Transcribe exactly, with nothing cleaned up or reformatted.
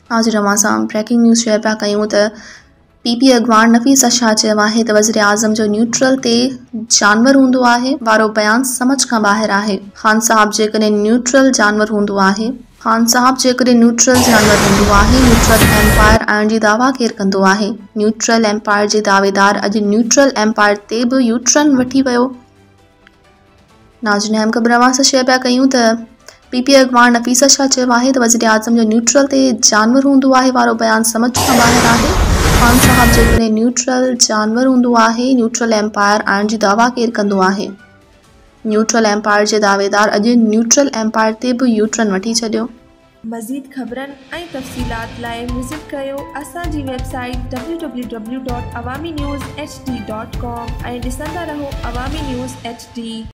आज रमासां breaking news share पिया कयूं त पी पी अॻवान नफ़ीसा शाह चयो आहे त वज़ीर आज़म जो न्यूट्रल ते जानवर हूंदो आहे वारो बयान समझ खां ॿाहिरि आहे। ख़ान साहब जेकॾहिं न्यूट्रल जानवर हूंदो आहे ख़ान साहब जेकॾहिं न्यूट्रल जानवर हूंदो आहे न्यूट्रल एम्पायर आणण जी दावा केरु कंदो आहे? न्यूट्रल एम्पायर जे दावेदार अॼु न्यूट्रल एम्पायर ते बि यू टर्न वठी वियो। नाज़रीन, अहम ख़बर अवां सां शेयर पिया कयूं त पी पी अॻवान नफ़ीसा शाह चयो आहे त वज़ीर आज़म जो न्यूट्रल ते जानवर हूंदो आहे वारो बयान समझ खां ॿाहिरि आहे। ख़ान साहब जेकॾहिं न्यूट्रल जानवर हूंदो आहे न्यूट्रल एम्पायर आणण जी दावा केरु कंदो आहे? न्यूट्रल एम्पायर जे दावेदार अॼु न्यूट्रल एम्पायर ते बि यू टर्न वठी छॾियो। मज़ीद ख़बरनि ऐं तफ़सीलात लाइ विज़िट कयो असांजी website W W W dot Awami news H D dot com ऐं ॾिसंदा रहो अवामी न्यूज़ एच डी।